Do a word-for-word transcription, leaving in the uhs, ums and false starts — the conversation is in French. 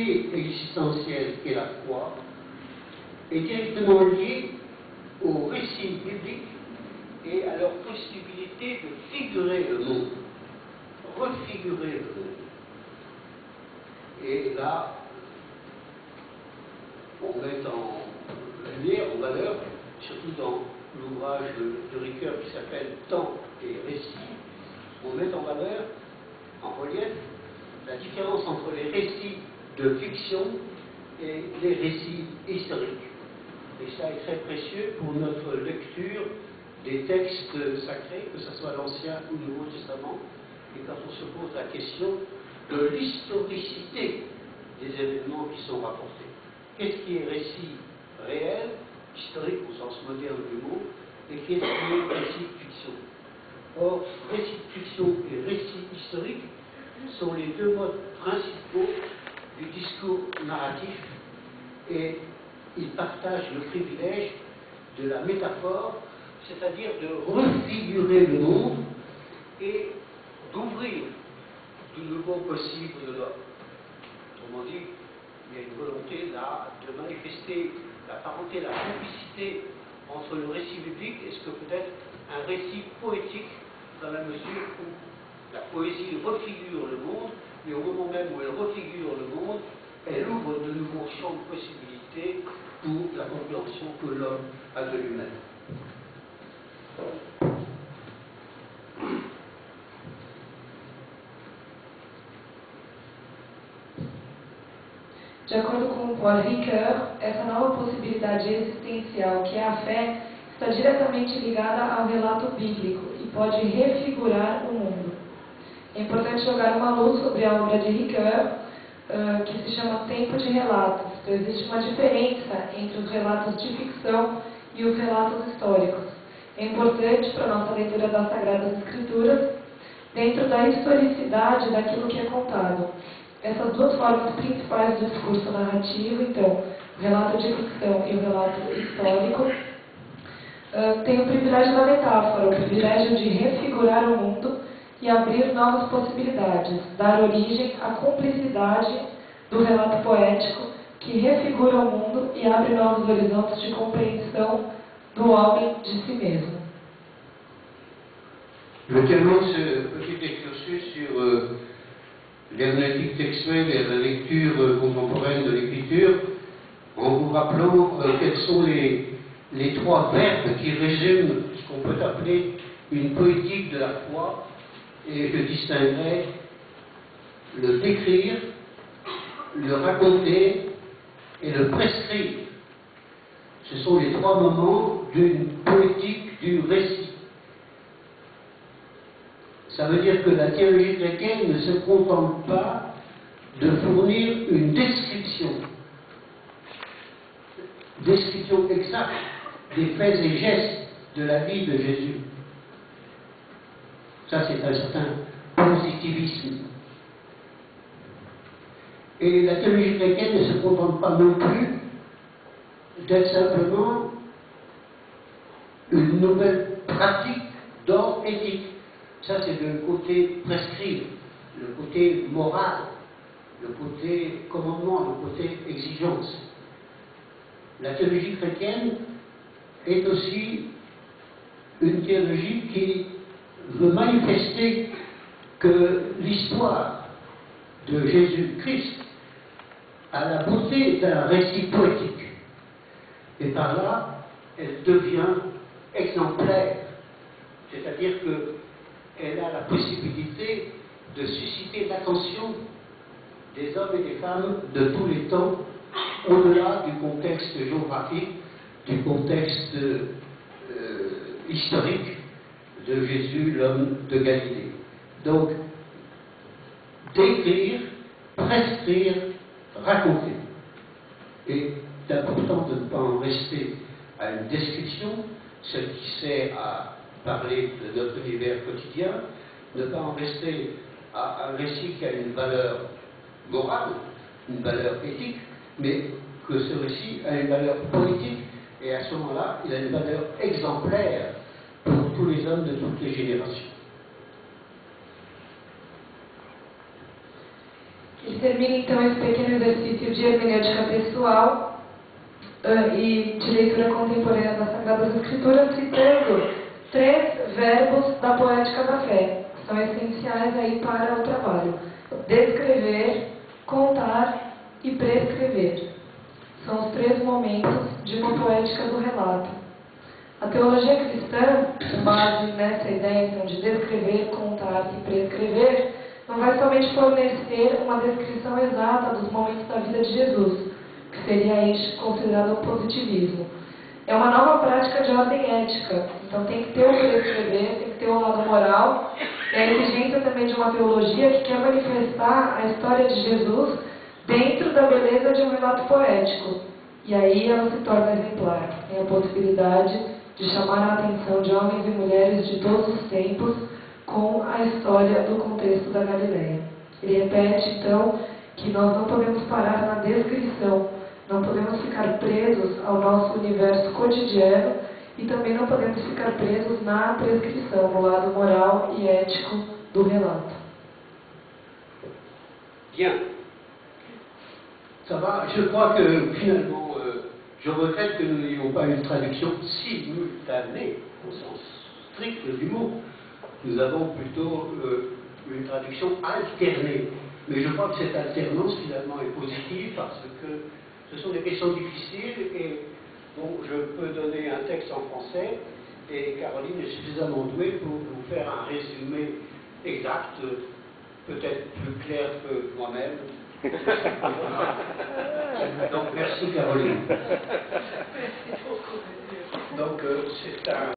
vérité existentielle qu'est la foi est directement liée aux récits bibliques et à leur possibilité de figurer le monde, refigurer le monde. Et là, on met en lumière, en valeur, surtout dans l'ouvrage de, de Ricoeur qui s'appelle Temps et Récits, on met en valeur, en relief, la différence entre les récits de fiction et les récits historiques. Et ça est très précieux pour notre lecture des textes sacrés, que ce soit l'Ancien ou le Nouveau Testament, et quand on se pose la question de l'historicité des événements qui sont rapportés. Qu'est-ce qui est récit réel, historique au sens moderne du mot, et qu'est-ce qui est récit fiction? Or, récit fiction et récit historique sont les deux modes principaux du discours narratif, et ils partagent le privilège de la métaphore, c'est-à-dire de refigurer le monde et d'ouvrir de nouveaux possibles de l'homme. Autrement dit, il y a une volonté là de manifester la parenté, la complicité entre le récit biblique et ce que peut être un récit poétique, dans la mesure où la poésie refigure le monde, mais au moment même où elle refigure le monde, elle ouvre de nouveaux champs de possibilités pour la compréhension que l'homme a de lui-même. De acordo com Paul Ricoeur, essa nova possibilidade existencial que é a fé está diretamente ligada ao relato bíblico e pode refigurar o mundo. É importante jogar uma luz sobre a obra de Ricoeur, uh, que se chama Tempo de Relatos. Então, existe uma diferença entre os relatos de ficção e os relatos históricos. É importante para a nossa leitura das Sagradas Escrituras, dentro da historicidade daquilo que é contado. Essas duas formas principais do discurso narrativo, então, o relato de ficção e o relato histórico, uh, têm o privilégio da metáfora, o privilégio de refigurar o mundo e abrir novas possibilidades, dar origem à cumplicidade do relato poético que refigura o mundo e abre novos horizontes de compreensão do homem de si mesmo. Je termine ce petit excursus sur euh, l'herméneutique textuelle et la lecture euh, contemporaine de l'écriture en vous rappelant euh, quels sont les, les trois verbes qui résument ce qu'on peut appeler une poétique de la foi, et je distinguerai le décrire, le raconter et le prescrire. Ce sont les trois moments d'une poétique du récit. Ça veut dire que la théologie chrétienne ne se contente pas de fournir une description, description exacte des faits et gestes de la vie de Jésus. Ça, c'est un certain positivisme. Et la théologie chrétienne ne se contente pas non plus d'être simplement une nouvelle pratique d'ordre éthique. Ça, c'est le côté prescrire, le côté moral, le côté commandement, le côté exigence. La théologie chrétienne est aussi une théologie qui veut manifester que l'histoire de Jésus-Christ a la beauté d'un récit poétique. Et par là, elle devient exemplaire. C'est-à-dire qu'elle a la possibilité de susciter l'attention des hommes et des femmes de tous les temps, au-delà du contexte géographique, du contexte euh, historique de Jésus, l'homme de Galilée. Donc, décrire, prescrire, raconter. Et c'est important de ne pas en rester à une description, ce qui sert à parler de notre univers quotidien, ne pas en rester à un récit qui a une valeur morale, une valeur éthique, mais que ce récit a une valeur politique, et à ce moment-là, il a une valeur exemplaire pour tous les hommes de toutes les générations. Ele termina então esse pequeno exercício de hermenêutica textual uh, e de leitura contemporânea das Sagradas Escrituras, citando três verbos da poética da fé, que são essenciais aí para o trabalho: descrever, contar e prescrever. São os três momentos de uma poética do relato. A teologia cristã, com base nessa ideia então, de descrever, contar e prescrever, não vai somente fornecer uma descrição exata dos momentos da vida de Jesus, que seria aí considerado o positivismo. É uma nova prática de ordem ética, então tem que ter o prescrever, tem que ter o lado moral, e a exigência também de uma teologia que quer manifestar a história de Jesus dentro da beleza de um relato poético. E aí ela se torna exemplar. Tem a possibilidade de chamar a atenção de homens e mulheres de todos os tempos com a história do contexto da Galileia. Ele repete, então, que nós não podemos parar na descrição, não podemos ficar presos ao nosso universo cotidiano e também não podemos ficar presos na prescrição, no lado moral e ético do relato. Bien. Ça va. Je crois que finalement, euh, je regrette que nous n'ayons pas une traduction simultanée, au sens strict du mot. Nous avons plutôt euh, une traduction alternée. Mais je crois que cette alternance finalement est positive parce que ce sont des questions difficiles et bon, je peux donner un texte en français et Caroline est suffisamment douée pour vous faire un résumé exact, peut-être plus clair que moi-même. Donc merci Caroline. Donc euh, c'est un